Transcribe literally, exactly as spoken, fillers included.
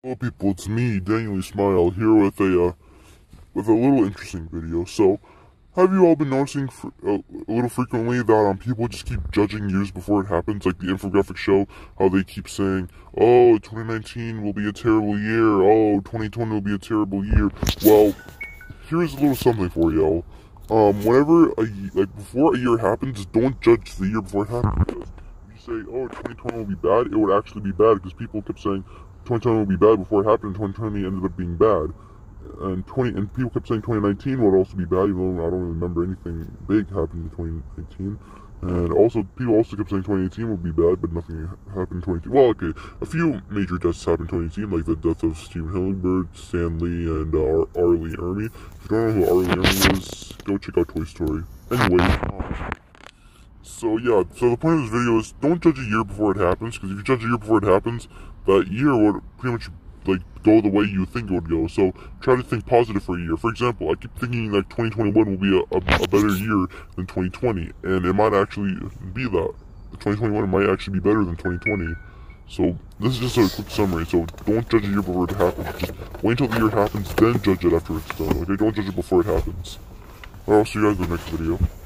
Hello people, it's me, Daniel Smile, here with a uh, with a little interesting video. So, have you all been noticing fr uh, a little frequently that um people just keep judging years before it happens? Like the infographics show how they keep saying, "Oh, twenty nineteen will be a terrible year. Oh, twenty twenty will be a terrible year." Well, here's a little something for y'all. Um, whenever a like before a year happens, don't judge the year before it happens. Because if you say, "Oh, twenty twenty will be bad," it would actually be bad because people kept saying twenty twenty would be bad before it happened, and twenty twenty ended up being bad. And twenty and people kept saying twenty nineteen would also be bad, even though I don't remember anything big happened in twenty nineteen. And also, people also kept saying twenty eighteen would be bad, but nothing happened in twenty eighteen. Well, okay, a few major deaths happened in twenty eighteen, like the death of Steven Hillenburg, Stan Lee, and uh, R. Lee Ermey. If you don't know who R. Lee Ermey is, go check out Toy Story. Anyway, um, so yeah, so the point of this video is don't judge a year before it happens, because if you judge a year before it happens, that year would pretty much like go the way you think it would go. So try to think positive for a year. For example, I keep thinking that twenty twenty-one will be a, a, a better year than twenty twenty, and it might actually be that. twenty twenty-one might actually be better than twenty twenty. So this is just a quick summary. So don't judge a year before it happens. Just wait until the year happens, then judge it after it's done. Okay, don't judge it before it happens. I'll see you guys in the next video.